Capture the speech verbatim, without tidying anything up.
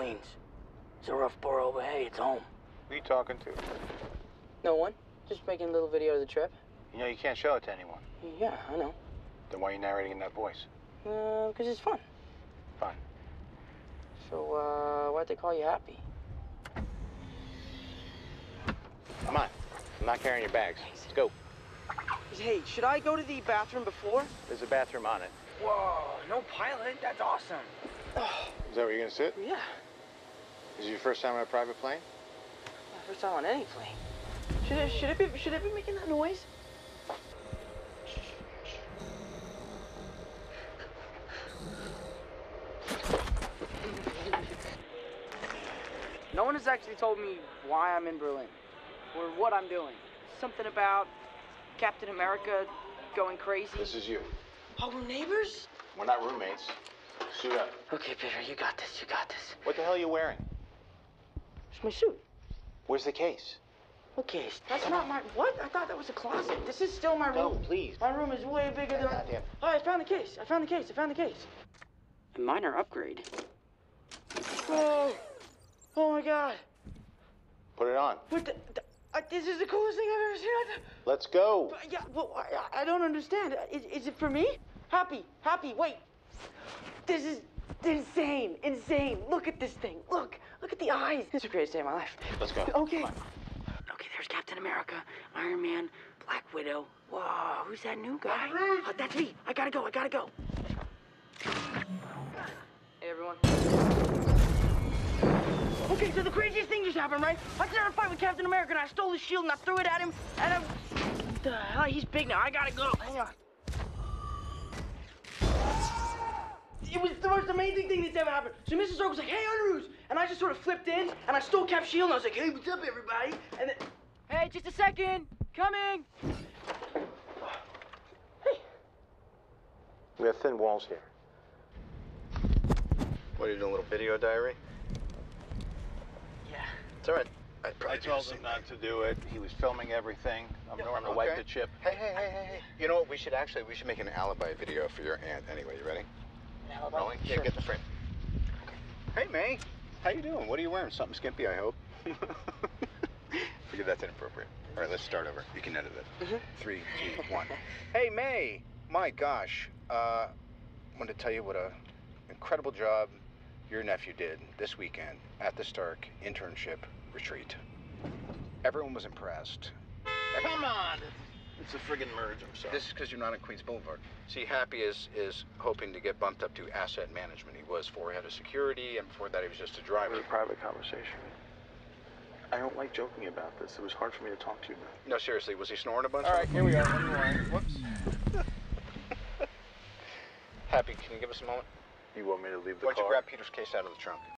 Queens. It's a rough borough, but hey, it's home. Who are you talking to? No one. Just making a little video of the trip. You know you can't show it to anyone. Yeah, I know. Then why are you narrating in that voice? Uh, because it's fun. Fun. So, uh, why'd they call you Happy? Come on. I'm not carrying your bags. Let's go. Hey, should I go to the bathroom before? There's a bathroom on it. Whoa, no pilot. That's awesome. Is that where you're gonna sit? Yeah. Is it your first time on a private plane? My first time on any plane. Should it, should it be, should it be making that noise? No one has actually told me why I'm in Berlin, or what I'm doing. Something about Captain America going crazy. This is you. Oh, we're neighbors? We're not roommates. Suit up. Okay, Peter, you got this, you got this. What the hell are you wearing? It's my suit. Where's the case? Okay, that's not my, what? I thought that was a closet. This is still my room. No, please. My room is way bigger than... Goddamn. Oh, I found the case, I found the case, I found the case. A minor upgrade. Oh, oh my God. Put it on. What the, the uh, this is the coolest thing I've ever seen. I, Let's go. uh, yeah, well, I, I don't understand. Is, is it for me? Happy, happy, wait. This is insane, insane. Look at this thing, look. Look at the eyes. This is the greatest day of my life. Let's go. Okay. Okay, there's Captain America, Iron Man, Black Widow. Whoa, who's that new guy? Uh, that's me. I gotta go, I gotta go. Hey, everyone. Okay, so the craziest thing just happened, right? I started a fight with Captain America, and I stole his shield, and I threw it at him, and I'm... What the hell? He's big now. I gotta go. Hang on. It was the most amazing thing that's ever happened. So Mister Stark was like, hey, Underoos. And I just sort of flipped in, and I stole Cap's shield, and I was like, hey, what's up, everybody? And then... Hey, just a second. Coming. Hey. We have thin walls here. What, are you doing a little video diary? Yeah. It's all right. I'd probably I told him not to do it. He was filming everything. I'm going to wipe the chip. Hey, hey, hey, hey, hey. You know what? We should actually, we should make an alibi video for your aunt. Anyway, you ready? An alibi? Rolling? Sure. Yeah, get in the frame. Hey, May. How you doing? What are you wearing? Something skimpy, I hope. Forget that's inappropriate. All right, let's start over. You can edit it. Mm-hmm. Three, two, one. Hey, May. My gosh. Uh, I want to tell you what a incredible job your nephew did this weekend at the Stark internship retreat. Everyone was impressed. Come on. It's a friggin' merge, I'm sorry. This is because you're not on Queens Boulevard. See, Happy is is hoping to get bumped up to asset management. He was for head of security, and before that he was just a It driver. was a private conversation. I don't like joking about this. It was hard for me to talk to you about. No, seriously, was he snoring a bunch? All right, here we are. Whoops. Happy, can you give us a moment? You want me to leave the Why don't car? you grab Peter's case out of the trunk?